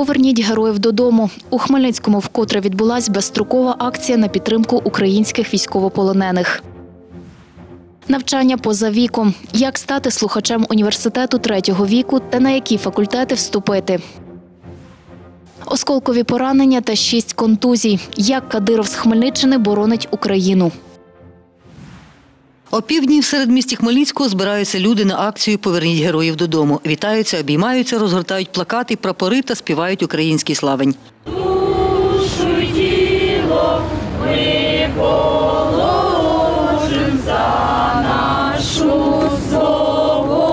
Поверніть героїв додому. У Хмельницькому вкотре відбулась безстрокова акція на підтримку українських військовополонених. Навчання поза віком. Як стати слухачем університету третього віку та на які факультети вступити. Осколкові поранення та 6 контузій. Як Кадиров з Хмельниччини боронить Україну. Опівдні в середмісті Хмельницького збираються люди на акцію «Поверніть героїв додому». Вітаються, обіймаються, розгортають плакати, прапори та співають український славень. Душу й тіло ми положим за нашу свободу.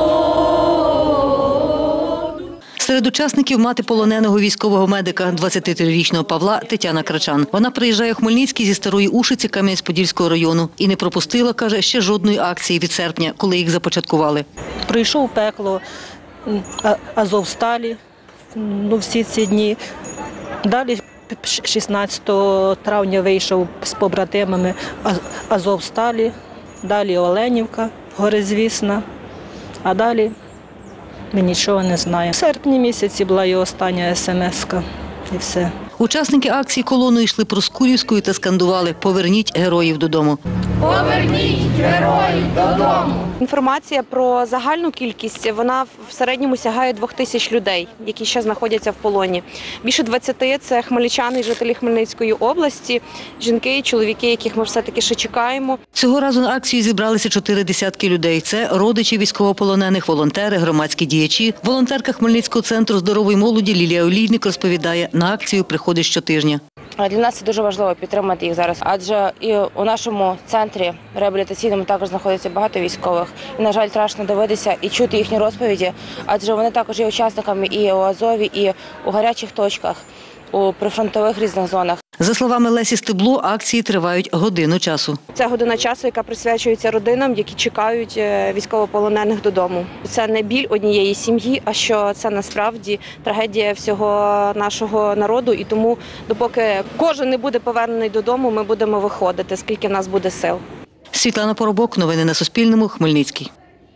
Серед учасників мати полоненого військового медика 23-річного Павла Тетяна Крачан. Вона приїжджає у Хмельницький зі Старої Ушиці Кам'янець-Подільського району і не пропустила, каже, ще жодної акції від серпня, коли їх започаткували. Прийшов пекло Азовсталі, всі ці дні. Далі 16 травня вийшов з побратимами Азовсталі, далі Оленівка, горизвісна, а далі ми нічого не знаємо. В серпні місяці була його остання смс-ка і все. Учасники акції колоною йшли Проскурівською та скандували «Поверніть героїв додому». Поверніть героїв додому. Інформація про загальну кількість, вона в середньому сягає 2000 людей, які ще знаходяться в полоні. Більше 20 – це хмельничани, жителі Хмельницької області, жінки і чоловіки, яких ми все-таки ще чекаємо. Цього разу на акцію зібралися 4 десятки людей. Це родичі військовополонених, волонтери, громадські діячі. Волонтерка Хмельницького центру здорової молоді Лілія Олійник розповідає, на акцію приходить щотижня. Для нас це дуже важливо підтримати їх зараз, адже і у нашому центрі реабілітаційному також знаходиться багато військових. І, на жаль, страшно дивитися і чути їхні розповіді, адже вони також є учасниками і у Азові, і у гарячих точках, у прифронтових різних зонах. За словами Лесі Стебло, акції тривають годину часу. Це година часу, яка присвячується родинам, які чекають військовополонених додому. Це не біль однієї сім'ї, а що це насправді трагедія всього нашого народу. І тому, допоки кожен не буде повернений додому, ми будемо виходити, скільки в нас буде сил. Світлана Поробок, новини на Суспільному, Хмельницький.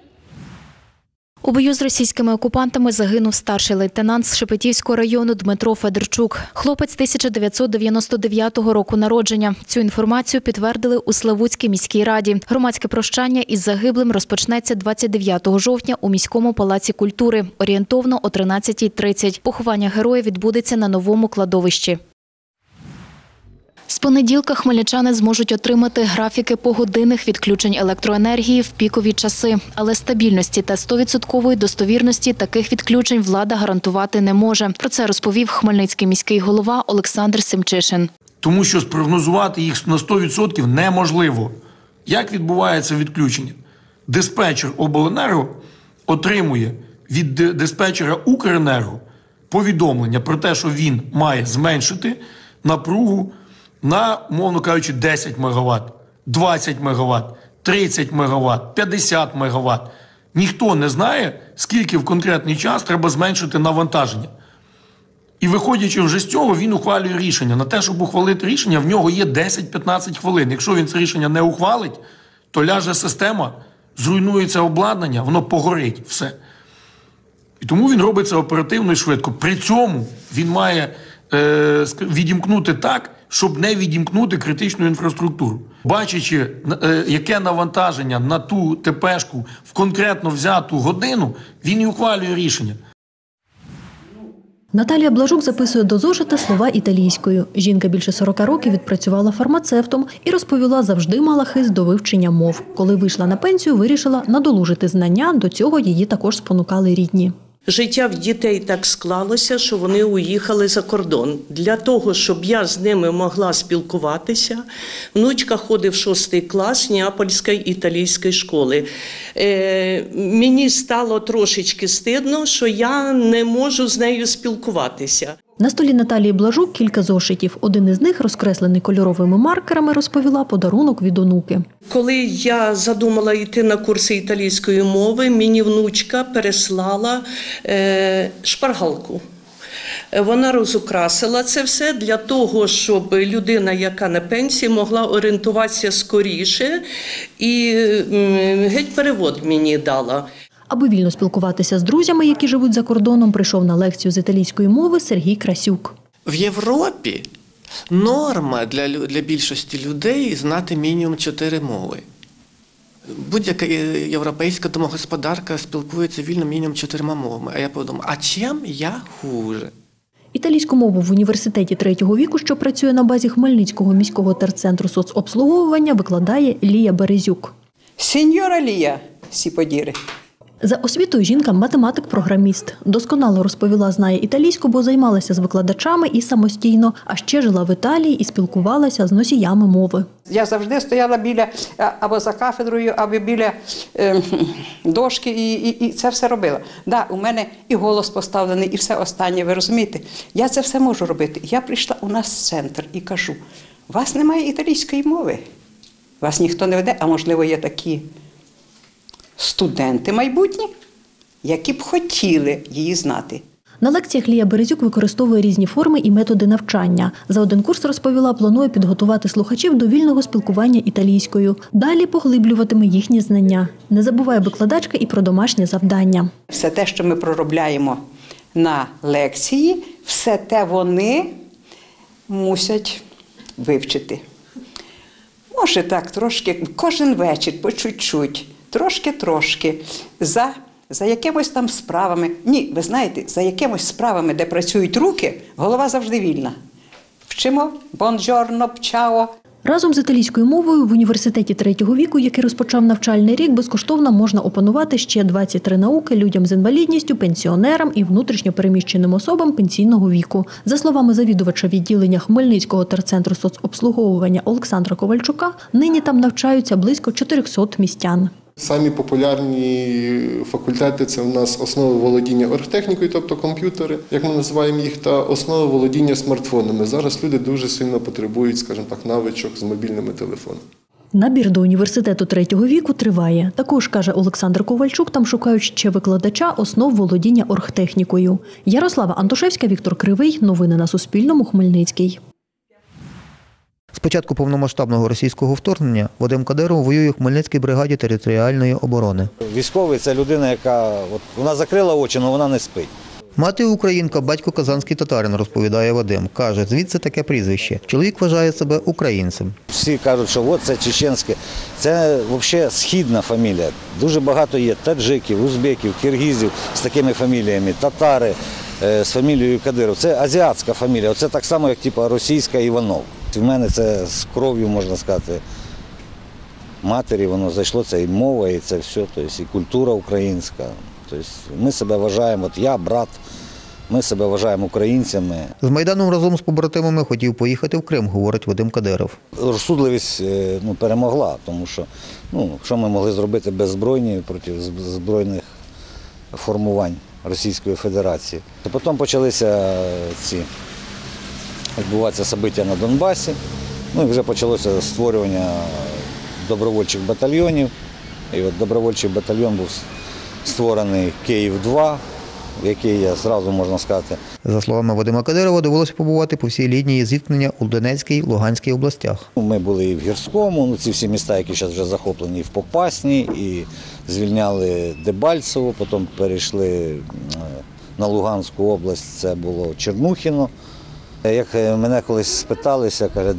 У бою з російськими окупантами загинув старший лейтенант з Шепетівського району Дмитро Федорчук. Хлопець 1999 року народження. Цю інформацію підтвердили у Славутській міській раді. Громадське прощання із загиблим розпочнеться 29 жовтня у міському палаці культури. Орієнтовно о 13:30. Поховання героя відбудеться на новому кладовищі. З понеділка хмельничани зможуть отримати графіки погодинних відключень електроенергії в пікові часи. Але стабільності та 100% достовірності таких відключень влада гарантувати не може. Про це розповів хмельницький міський голова Олександр Семчишин. Тому що спрогнозувати їх на 100% неможливо. Як відбувається відключення? Диспетчер обленерго отримує від диспетчера Укренерго повідомлення про те, що він має зменшити напругу на, умовно кажучи, 10 МВт, 20 МВт, 30 МВт, 50 МВт. Ніхто не знає, скільки в конкретний час треба зменшити навантаження. І виходячи вже з цього, він ухвалює рішення. На те, щоб ухвалити рішення, в нього є 10-15 хвилин. Якщо він це рішення не ухвалить, то ляже система, зруйнується обладнання, воно погорить все. І тому він робить це оперативно і швидко. При цьому він має відімкнути так, щоб не відімкнути критичну інфраструктуру. Бачачи, яке навантаження на ту ТПшку в конкретно взяту годину, він і ухвалює рішення. Наталія Блажук записує до зошита слова італійською. Жінка більше 40 років відпрацювала фармацевтом і, розповіла, завжди мала хист до вивчення мов. Коли вийшла на пенсію, вирішила надолужити знання, до цього її також спонукали рідні. Життя в дітей так склалося, що вони уїхали за кордон. Для того, щоб я з ними могла спілкуватися, внучка ходить в 6 клас Неапольської італійської школи. Мені стало трошечки стидно, що я не можу з нею спілкуватися. На столі Наталії Блажук кілька зошитів. Один із них, розкреслений кольоровими маркерами, розповіла, подарунок від онуки. Коли я задумала йти на курси італійської мови, мені внучка переслала шпаргалку. Вона розукрасила це все для того, щоб людина, яка на пенсії, могла орієнтуватися скоріше, і геть перевод мені дала. Аби вільно спілкуватися з друзями, які живуть за кордоном, прийшов на лекцію з італійської мови Сергій Красюк. В Європі норма для більшості людей знати мінімум 4 мови. Будь-яка європейська домогосподарка спілкується вільно мінімум 4 мовами. А я подумав, а чим я хуже? Італійську мову в університеті третього віку, що працює на базі Хмельницького міського терцентру соцобслуговування, викладає Лія Березюк. Сеньора Лія, сі подіри. За освітою жінка – математик-програміст. Досконало розповіла, знає італійську, бо займалася з викладачами і самостійно, а ще жила в Італії і спілкувалася з носіями мови. Я завжди стояла біля, або за кафедрою, або біля дошки і це все робила. Да, у мене і голос поставлений, і все останнє, ви розумієте? Я це все можу робити. Я прийшла у нас в центр і кажу, у вас немає італійської мови, вас ніхто не веде, а можливо є такі студенти майбутні, які б хотіли її знати. На лекціях Лія Березюк використовує різні форми і методи навчання. За один курс, розповіла, планує підготувати слухачів до вільного спілкування італійською. Далі поглиблюватиме їхні знання. Не забуває викладачка і про домашнє завдання. Все те, що ми проробляємо на лекції, все те вони мусять вивчити. Може так трошки, кожен вечір, по чуть-чуть, трошки-трошки, за якимось там справами. Ні, ви знаєте, за якимось справами, де працюють руки, голова завжди вільна. Вчимо «бонджорно», «чао». Разом з італійською мовою в університеті третього віку, який розпочав навчальний рік, безкоштовно можна опанувати ще 23 науки людям з інвалідністю, пенсіонерам і внутрішньо переміщеним особам пенсійного віку. За словами завідувача відділення Хмельницького терцентру соцобслуговування Олександра Ковальчука, нині там навчаються близько 400 містян. Самі популярні факультети – це у нас основи володіння оргтехнікою, тобто комп'ютери, як ми називаємо їх, та основи володіння смартфонами. Зараз люди дуже сильно потребують, скажімо так, навичок з мобільними телефонами. Набір до університету третього віку триває. Також, каже Олександр Ковальчук, там шукають ще викладача основ володіння оргтехнікою. Ярослава Антошевська, Віктор Кривий. Новини на Суспільному. Хмельницький. З початку повномасштабного російського вторгнення Вадим Кадиров воює у Хмельницькій бригаді територіальної оборони. Військовий – це людина, яка вона закрила очі, але вона не спить. Мати українка, батько казанський татарин, розповідає Вадим. Каже, звідси таке прізвище. Чоловік вважає себе українцем. Всі кажуть, що от це чеченське. Це взагалі східна фамілія. Дуже багато є таджиків, узбеків, киргизів з такими фаміліями, татари з фамілією Кадиров. Це азіатська фамілія. Це так само, як російська Іванов. В мене це з кров'ю, можна сказати, матері, воно зайшло, це і мова, і це все, тобто, і культура українська. Тобто, ми себе вважаємо, от я, брат, ми себе вважаємо українцями. З Майданом разом з побратимами хотів поїхати в Крим, говорить Вадим Кадиров. Розсудливість перемогла, тому що що ми могли зробити беззбройні проти збройних формувань Російської Федерації. Потім почалися відбуватися события на Донбасі. І вже почалося створювання добровольчих батальйонів. І от добровольчий батальйон був створений Київ-2, в який я зразу, можна сказати. За словами Вадима Кадирова, довелося побувати по всій лінії зіткнення у Донецькій, Луганській областях. Ми були і в Гірському, ці всі міста, які зараз вже захоплені, і в Попасні, і звільняли Дебальцево, потім перейшли на Луганську область, це було Чернухіно. Як мене колись спиталися, каже,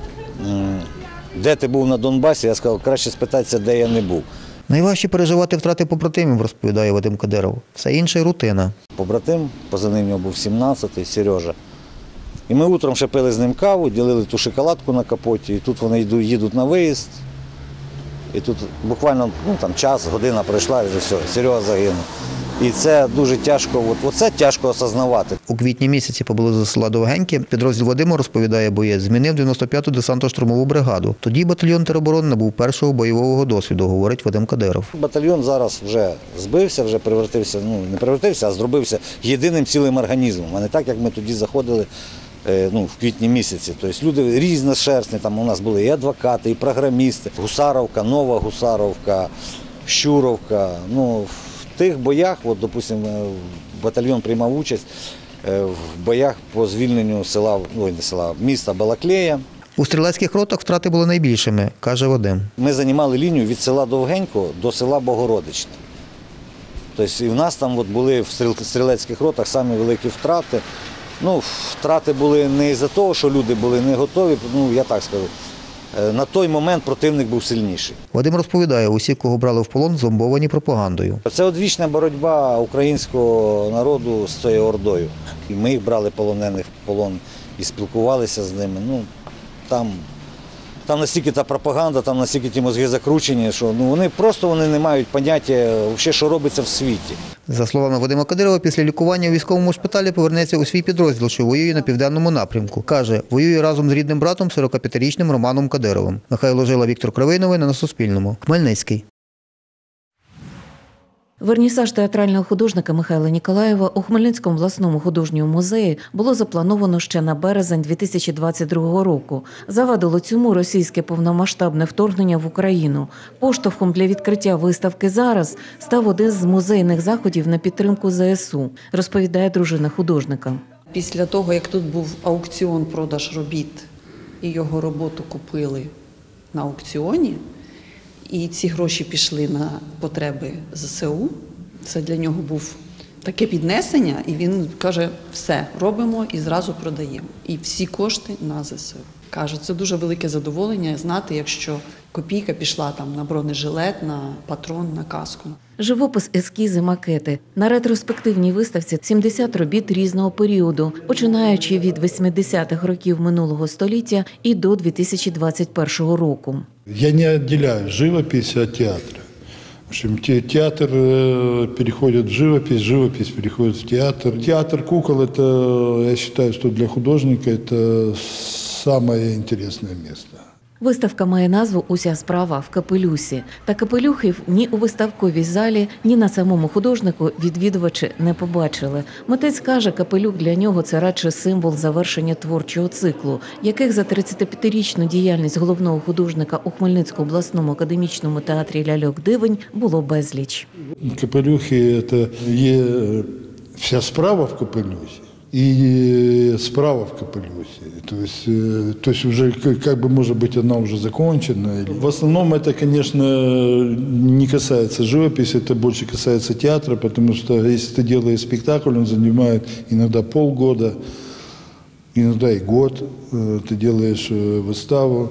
де ти був на Донбасі, я сказав, краще спитатися, де я не був. Найважче переживати втрати побратимів, розповідає Вадим Кадиров. Все інше – рутина. Побратим, позивний в нього був 17-й, Сережа. І ми утром ще пили з ним каву, ділили ту шоколадку на капоті, і тут вони їдуть на виїзд. І тут буквально час, година пройшла, і все, Серега загинув. І це дуже тяжко, оце тяжко осознавати. У квітні місяці поблизу села Довгеньке підрозділ Вадима, розповідає боєць, змінив 95-ту десантно-штурмову бригаду. Тоді батальйон тероборони набув першого бойового досвіду, говорить Вадим Кадиров. Батальйон зараз вже збився, вже превратився, не превратився, а зробився єдиним цілим організмом, а не так, як ми тоді заходили в квітні місяці. Тобто люди різношерстні, там у нас були і адвокати, і програмісти, Гусаровка, Нова Гусаровка, Щуровка. В тих боях, допустимо, батальйон приймав участь в боях по звільненню міста Балаклея. У стрілецьких ротах втрати були найбільшими, каже Вадим. Ми займали лінію від села Довгенько до села Богородичне. Тобто і в нас там були в стрілецьких ротах самі великі втрати. Ну, втрати були не із-за того, що люди були не готові, ну, я так скажу. На той момент противник був сильніший. Вадим розповідає, усі, кого брали в полон, зомбовані пропагандою. Це одвічна боротьба українського народу з цією ордою. І ми їх брали полонених в полон і спілкувалися з ними. Ну, там настільки та пропаганда, там настільки ті мозги закручені, що вони не мають поняття, що робиться в світі. За словами Вадима Кадирова, після лікування у військовому шпиталі повернеться у свій підрозділ, що воює на південному напрямку. Каже, воює разом з рідним братом 45-річним Романом Кадировим. Михайло Жила, Віктор Кривий. Новини на Суспільному. Хмельницький. Вернісаж театрального художника Михайла Ніколаєва у Хмельницькому обласному художньому музеї було заплановано ще на березень 2022 року. Завадило цьому російське повномасштабне вторгнення в Україну. Поштовхом для відкриття виставки «Зараз» став один з музейних заходів на підтримку ЗСУ, розповідає дружина художника. Після того, як тут був аукціон продаж робіт, і його роботу купили на аукціоні, і ці гроші пішли на потреби ЗСУ. Це для нього був таке піднесення, і він каже, все, робимо і зразу продаємо. І всі кошти на ЗСУ. Каже, це дуже велике задоволення знати, якщо копійка пішла там на бронежилет, на патрон, на каску. Живопис, ескізи, макети. На ретроспективній виставці 70 робіт різного періоду, починаючи від 80-х років минулого століття і до 2021 року. Я не відділяю живопись від театру. В общем, театр переходит в живопись переходит в театр. Театр кукол, это, я считаю, что для художника это самое интересное место. Виставка має назву «Уся справа в капелюсі». Та капелюхів ні у виставковій залі, ні на самому художнику відвідувачі не побачили. Митець каже, капелюх для нього – це радше символ завершення творчого циклу, яких за 35-річну діяльність головного художника у Хмельницькому обласному академічному театрі «Ляльок-дивень» було безліч. Капелюхи – це є вся справа в капелюсі. И справа в капелюсе. То есть уже, как бы, может быть, она уже закончена. В основном это, конечно, не касается живописи, это больше касается театра, потому что если ты делаешь спектакль, он занимает иногда полгода, иногда и год. Ты делаешь выставу.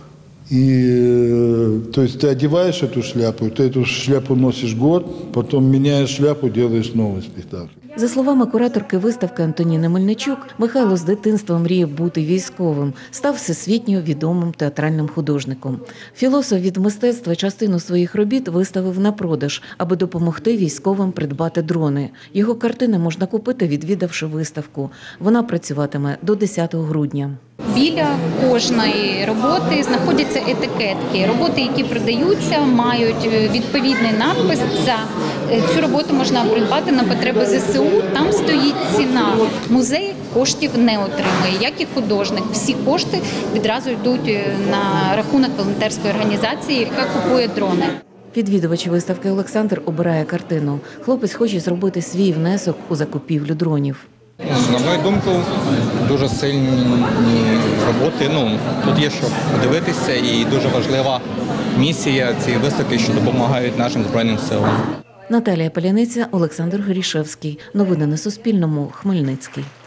И, то есть ты одеваешь эту шляпу, ты эту шляпу носишь год, потом меняешь шляпу, делаешь новый спектакль. За словами кураторки виставки Антоніни Мельничук, Михайло з дитинства мріяв бути військовим, став всесвітньо відомим театральним художником. Філософ від мистецтва частину своїх робіт виставив на продаж, аби допомогти військовим придбати дрони. Його картини можна купити, відвідавши виставку. Вона працюватиме до 10 грудня. Біля кожної роботи знаходяться етикетки. Роботи, які продаються, мають відповідний надпис. За цю роботу можна придбати на потреби ЗСУ. Там стоїть ціна. Музей коштів не отримує, як і художник. Всі кошти відразу йдуть на рахунок волонтерської організації, яка купує дрони. Відвідувач виставки Олександр обирає картину. Хлопець хоче зробити свій внесок у закупівлю дронів. На мою думку, дуже сильні роботи. Тут є що подивитися, і дуже важлива місія цієї виставки, що допомагають нашим Збройним силам. Наталія Паляниця, Олександр Горішевський. Новини на Суспільному. Хмельницький.